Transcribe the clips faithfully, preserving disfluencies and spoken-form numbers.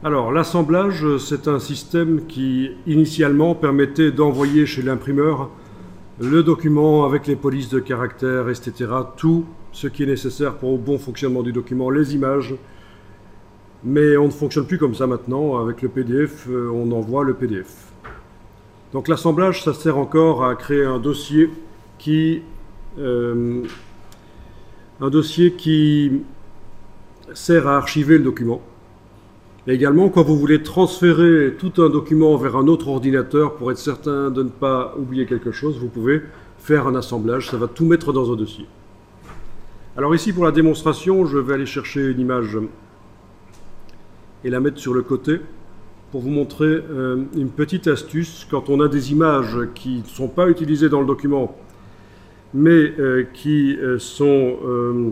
Alors, l'assemblage, c'est un système qui, initialement, permettait d'envoyer chez l'imprimeur le document avec les polices de caractère, et cetera, tout ce qui est nécessaire pour le bon fonctionnement du document, les images. Mais on ne fonctionne plus comme ça maintenant. Avec le P D F, on envoie le P D F. Donc l'assemblage, ça sert encore à créer un dossier qui, euh, un dossier qui sert à archiver le document. Et également, quand vous voulez transférer tout un document vers un autre ordinateur pour être certain de ne pas oublier quelque chose, vous pouvez faire un assemblage, ça va tout mettre dans un dossier. Alors ici, pour la démonstration, je vais aller chercher une image et la mettre sur le côté pour vous montrer euh, une petite astuce. Quand on a des images qui ne sont pas utilisées dans le document, mais euh, qui euh, sont... Euh,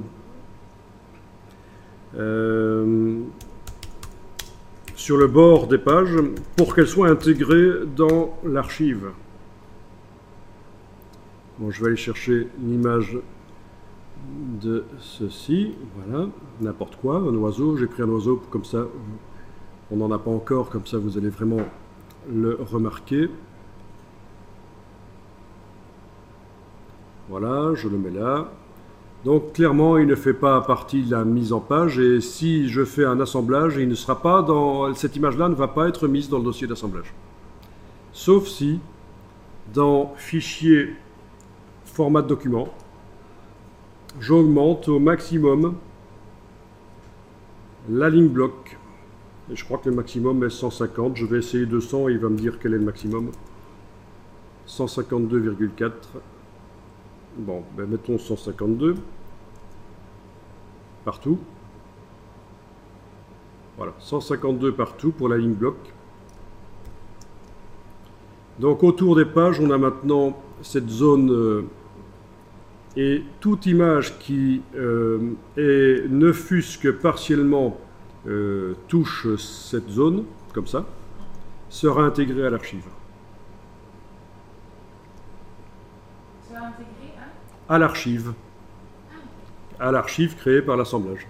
euh, sur le bord des pages pour qu'elles soient intégrées dans l'archive. Bon, je vais aller chercher une image de ceci, voilà, n'importe quoi, un oiseau, j'ai pris un oiseau comme ça, on n'en a pas encore, comme ça vous allez vraiment le remarquer. Voilà, je le mets là. Donc clairement, il ne fait pas partie de la mise en page, et si je fais un assemblage, il ne sera pas dans, cette image-là ne va pas être mise dans le dossier d'assemblage. Sauf si, dans Fichier, format de document, j'augmente au maximum la ligne bloc. Et je crois que le maximum est cent cinquante, je vais essayer deux cents et il va me dire quel est le maximum. cent cinquante-deux virgule quatre. Bon, ben mettons cent cinquante-deux, partout. Voilà, cent cinquante-deux partout pour la ligne bloc. Donc autour des pages, on a maintenant cette zone euh, et toute image qui euh, est, ne fût-ce que partiellement euh, touche cette zone, comme ça, sera intégrée à l'archive. Sera intégrée à l'archive, à l'archive créée par l'assemblage.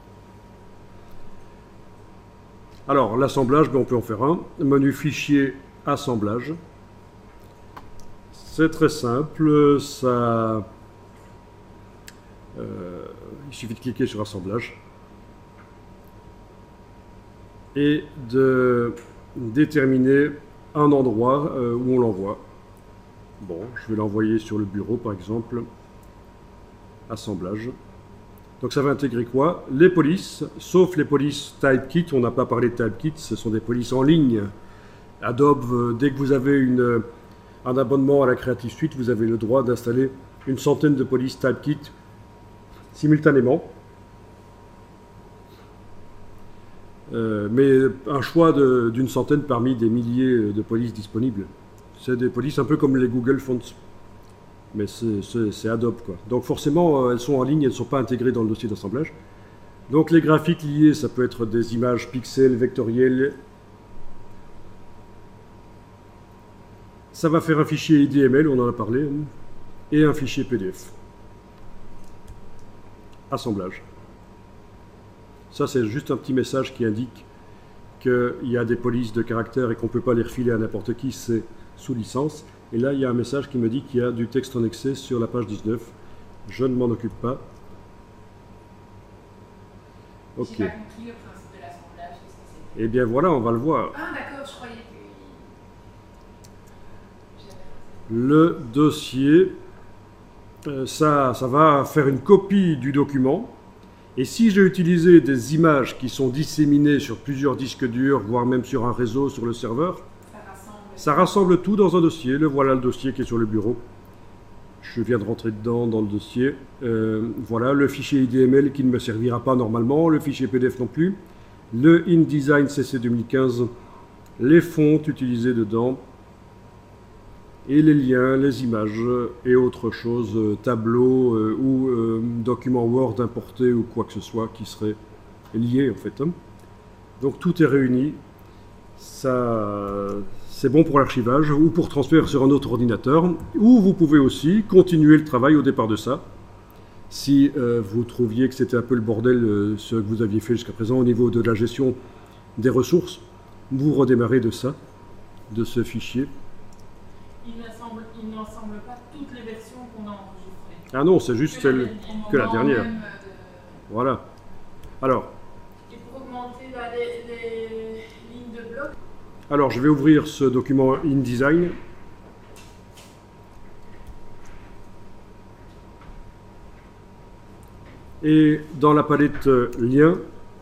Alors, l'assemblage, ben, on peut en faire un. Menu Fichier, Assemblage. C'est très simple, ça... Euh, il suffit de cliquer sur Assemblage et de déterminer un endroit euh, où on l'envoie. Bon, je vais l'envoyer sur le bureau, par exemple. Assemblage. Donc ça va intégrer quoi? Les polices, sauf les polices Typekit. On n'a pas parlé de Typekit, ce sont des polices en ligne. Adobe, dès que vous avez une, un abonnement à la Creative Suite, vous avez le droit d'installer une centaine de polices Typekit simultanément. Euh, mais un choix d'une centaine parmi des milliers de polices disponibles. C'est des polices un peu comme les Google Fonts. Mais c'est Adobe, quoi. Donc forcément, elles sont en ligne, elles ne sont pas intégrées dans le dossier d'assemblage. Donc les graphiques liés, ça peut être des images pixels, vectorielles. Ça va faire un fichier I D M L, on en a parlé, et un fichier P D F. Assemblage. Ça, c'est juste un petit message qui indique qu'il y a des polices de caractère et qu'on ne peut pas les refiler à n'importe qui, c'est sous licence. Et là, il y a un message qui me dit qu'il y a du texte annexé sur la page dix-neuf. Je ne m'en occupe pas. Ok. J'ai pas compris le principe de l'assemblage. Eh bien voilà, on va le voir. Ah d'accord, je croyais que... Le dossier, euh, ça, ça va faire une copie du document. Et si j'ai utilisé des images qui sont disséminées sur plusieurs disques durs, voire même sur un réseau, sur le serveur, ça rassemble tout dans un dossier. Le voilà, le dossier qui est sur le bureau. Je viens de rentrer dedans, dans le dossier. Euh, voilà, le fichier I D M L qui ne me servira pas normalement, le fichier P D F non plus, le InDesign C C deux mille quinze, les fonts utilisés dedans, et les liens, les images et autre chose, euh, tableau euh, ou euh, document Word importé ou quoi que ce soit qui serait lié en fait. Hein. Donc tout est réuni. Ça... C'est bon pour l'archivage ou pour transfert sur un autre ordinateur, ou vous pouvez aussi continuer le travail au départ de ça. Si euh, vous trouviez que c'était un peu le bordel, euh, ce que vous aviez fait jusqu'à présent au niveau de la gestion des ressources, vous redémarrez de ça, de ce fichier. Il n'assemble, il n'ensemble pas toutes les versions qu'on a enregistrées. Ah non, c'est juste Que celle la- que la au dernière. moment même de- Voilà. Alors, Et pour augmenter bah, les, les lignes de bloc, alors, je vais ouvrir ce document InDesign. Et dans la palette euh, Liens,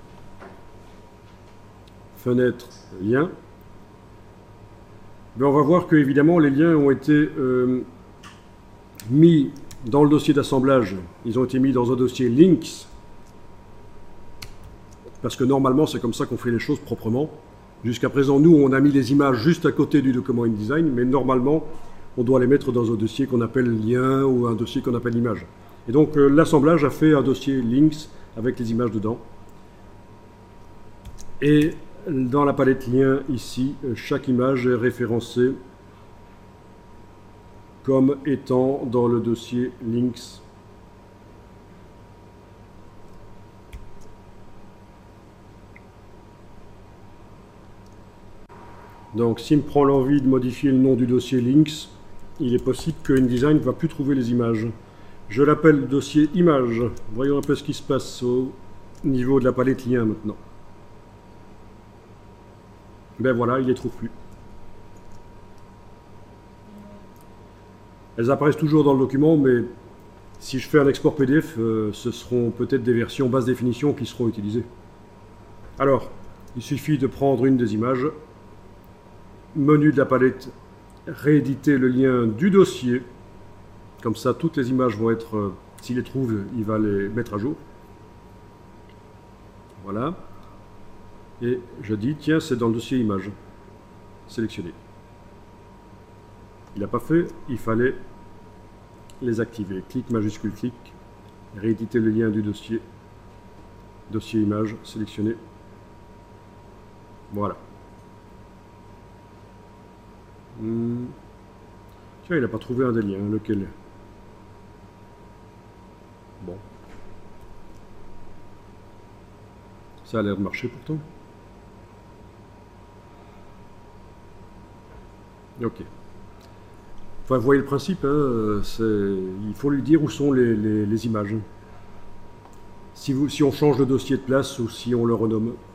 fenêtre Liens, ben on va voir que évidemment les liens ont été euh, mis dans le dossier d'assemblage. Ils ont été mis dans un dossier Links, parce que normalement c'est comme ça qu'on fait les choses proprement. Jusqu'à présent, nous, on a mis les images juste à côté du document InDesign, mais normalement, on doit les mettre dans un dossier qu'on appelle lien ou un dossier qu'on appelle image. Et donc, euh, l'assemblage a fait un dossier links avec les images dedans. Et dans la palette lien, ici, euh, chaque image est référencée comme étant dans le dossier links. Donc, s'il me prend l'envie de modifier le nom du dossier links, il est possible que InDesign ne va plus trouver les images. Je l'appelle dossier images. Voyons un peu ce qui se passe au niveau de la palette lien maintenant. Ben voilà, il ne les trouve plus. Elles apparaissent toujours dans le document, mais si je fais un export P D F, euh, ce seront peut-être des versions basse définition qui seront utilisées. Alors, il suffit de prendre une des images. Menu de la palette, rééditer le lien du dossier. Comme ça, toutes les images vont être, euh, s'il les trouve, il va les mettre à jour. Voilà. Et je dis, tiens, c'est dans le dossier images. Sélectionner. Il n'a pas fait, il fallait les activer. Clic majuscule, clic. Rééditer le lien du dossier. Dossier images, sélectionner. Voilà. Hmm. Tiens, il n'a pas trouvé un des liens. Lequel? Bon. Ça a l'air de marcher pourtant. Ok. Enfin, vous voyez le principe, hein, il faut lui dire où sont les, les, les images. Si, vous, si on change le dossier de place ou si on le renomme.